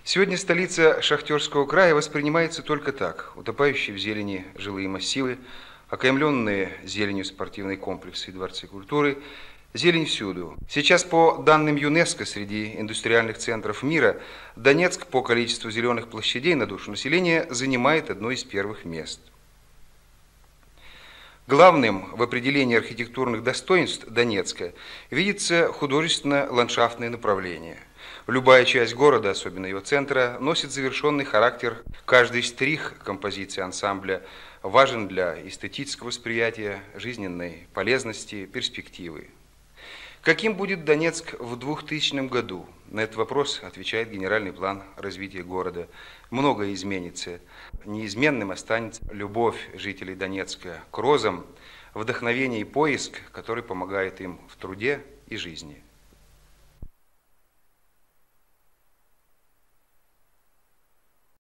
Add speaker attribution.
Speaker 1: Сегодня столица Шахтерского края воспринимается только так: утопающие в зелени жилые массивы, окаймленные зеленью спортивные комплексы и дворцы культуры, зелень всюду. Сейчас, по данным ЮНЕСКО, среди индустриальных центров мира Донецк по количеству зеленых площадей на душу населения занимает одно из первых мест. Главным в определении архитектурных достоинств Донецка видится художественно-ландшафтное направление. Любая часть города, особенно его центра, носит завершенный характер. Каждый штрих композиции ансамбля важен для эстетического восприятия, жизненной полезности, перспективы. Каким будет Донецк в 2000 году? На этот вопрос отвечает генеральный план развития города. Многое изменится. Неизменным останется любовь жителей Донецка к розам, вдохновение и поиск, который помогает им в труде и жизни.